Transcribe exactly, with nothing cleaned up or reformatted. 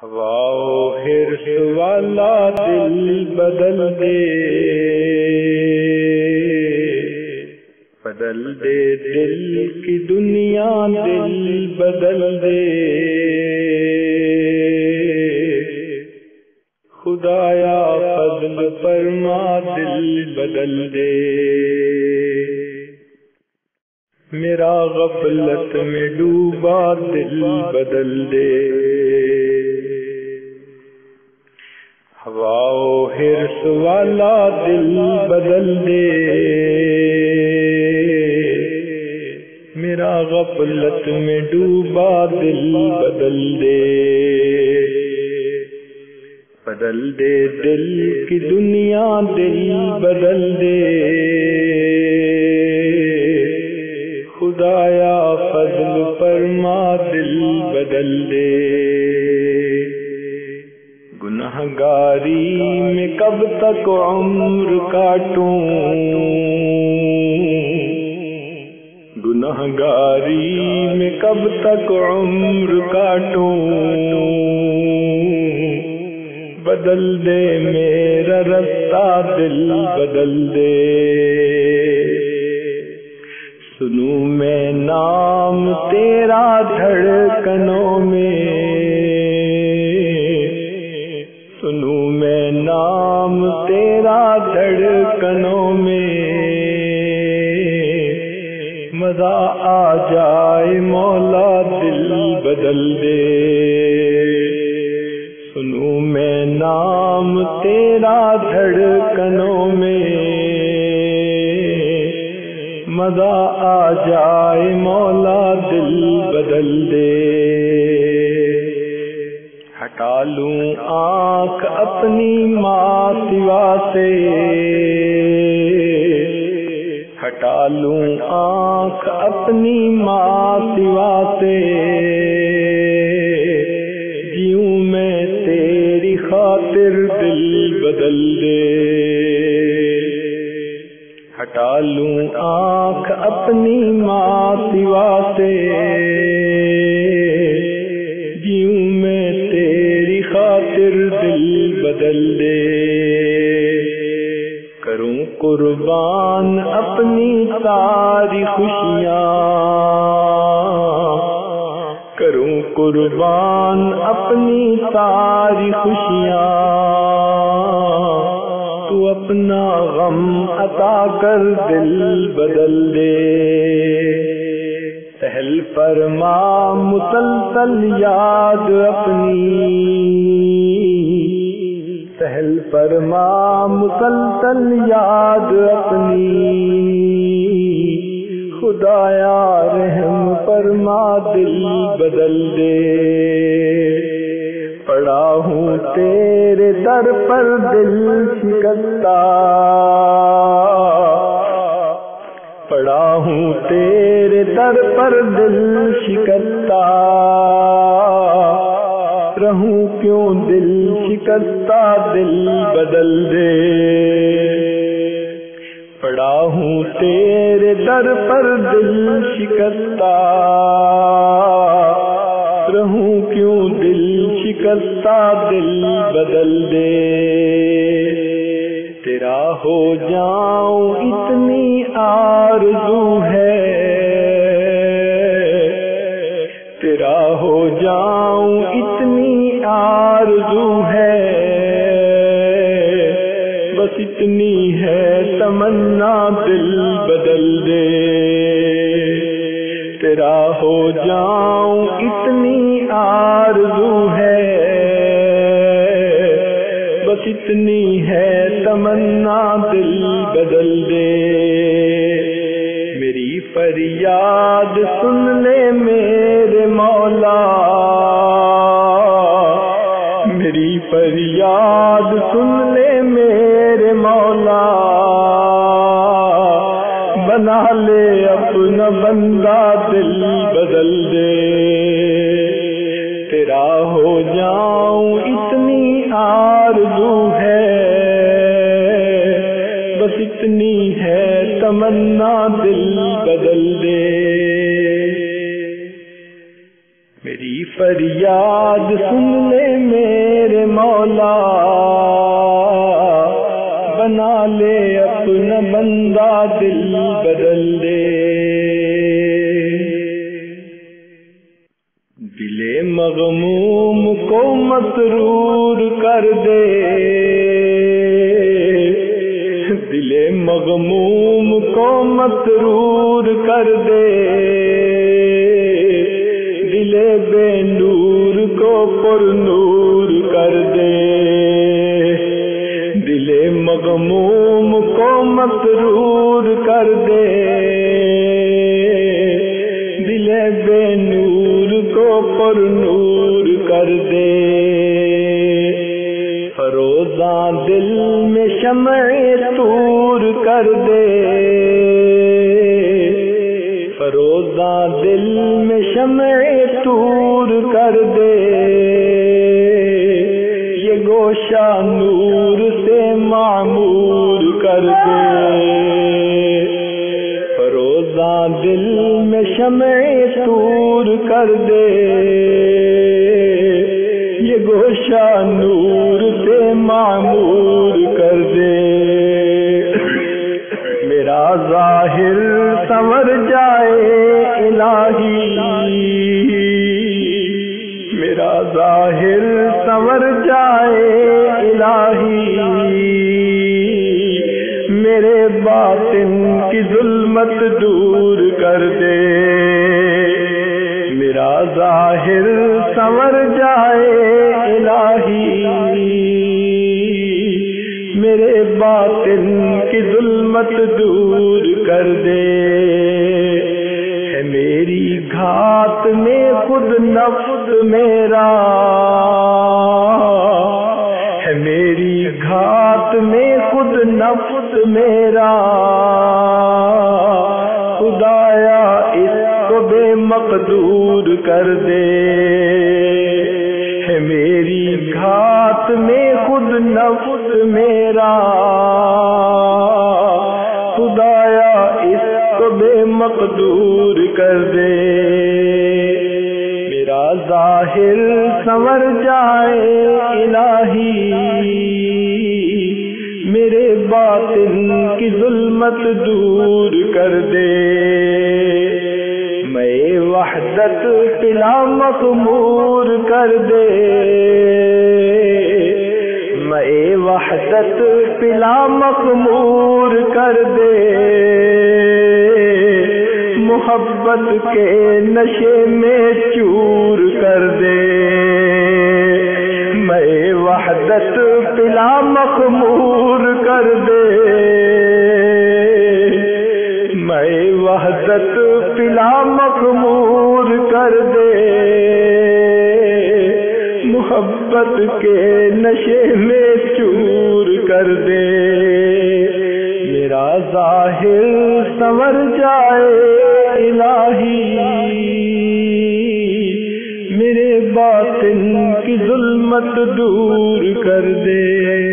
ہوا حرص والا دل بدل دے، بدل دے دل کی دنیا دل بدل دے، خدایا فضل فرما دل بدل دے، میرا غفلت میں ڈوبا دل بدل دے، ہوا حرص والا دل بدل دے، میرا غفلت میں ڈوبا دل بدل دے، بدل دے دل کی دنیا دل بدل دے، خدایا فضل فرما دل بدل دے، گنہگاری میں کب تک عمر کاٹوں، گنہگاری میں کب تک عمر کاٹوں، بدل دے میرا رستہ دل بدل دے، سنوں میں نام تیرا دھڑکنوں میں، سنوں میں نام تیرا دھڑکنوں میں، مزہ آ جائے مولا دل بدل دے، سنوں میں نام تیرا دھڑکنوں میں، مزہ آ جائے مولا دل بدل دے، ہٹا لوں آنکھ اپنی ماں سوا سے، ہٹا لوں آنکھ اپنی ماں سوا سے، جیوں میں تیری خاطر دل بدل دے، ہٹا لوں آنکھ اپنی ماں سوا سے، جیوں میں تیری خاطر دل بدل دے، کروں قربان اپنی ساری خوشیاں، کروں قربان اپنی ساری خوشیاں، تو اپنا غم عطا کر دل بدل دے، سہل فرما مسلسل یاد اپنی، سہل فرما مسلسل یاد اپنی، خدایا رحم فرما دل بدل دے، پڑا ہوں تیرے در پر دل شکستہ، پڑا ہوں تیرے در پر دل شکستہ، رہوں کیوں دل شکستہ دل بدل دے، پڑا ہوں تیرے در پر دل شکستہ، رہوں کیوں دل شکستہ دل بدل دے، تیرا ہو جاؤں اتنی آرزو ہے، تیرا ہو جاؤں اتنی آرزو ہے، بس اتنی ہے تمنا دل بدل دے، تیرا ہو جاؤں اتنی آرزو ہے، بس اتنی ہے تمنا دل بدل دے، میری فریاد سن لے میرے مولا، میری فریاد سن لے میرے مولا، بنا لے اپنا بندہ دل بدل دے، تیرا ہو جاؤں اتنی آرزو ہے، بس اتنی ہے تمنا دل بدل دے، میری فریاد سن لے میرے مولا، بنا لے اپنا بندہ دل بدل دے، دل مغموم کو مسرور کر دے، دل مغموم کو مسرور کر دے، دل بے نور کو پر نور کر دے، دل مغموم کو مسرور کر دے، دل بے نور کو پر نور کر دے، فروزاں دل میں شمع طور کر دے، فروزاں دل میں شمع طور کر دے، یہ گوشہ نور سے معمور کر دے، فروزاں دل میں شمع طور کر دے، یہ گوشہ نور سے معمور کر دے، میرا ظاہر سنور جائے الہی، میرا ظاہر سنور جائے الہی، میرے باطن کی ظلمت دور کر دے، میرا ظاہر سنور جائے الہی، میرے باطن کی ظلمت دور کر دے، ہے میری گھات میں خود نفس میرا، ہے میری گھات میں خود نفس میرا، خدایا اس کو بے مقدور کر دے، ہے میری گھات میں خود نفس میرا، خدایا اس کو بے مقدور کر دے، میرا ظاہر سنور جائے الہی، میرے باطن کی ظلمت دور کر دے، میں وحدت پلا مخمور کر دے، میں وحدت پلا مخمور کر دے، محبت کے نشے میں چور کر دے، میں وحدت پلا مخمور کر دے، میں وحدت پلا مخمور کر دے، محبت کے نشے میں چور کر دے، میرا ظاہر سنور جائے الہی، میرے باطن کی ظلمت دور کر دے۔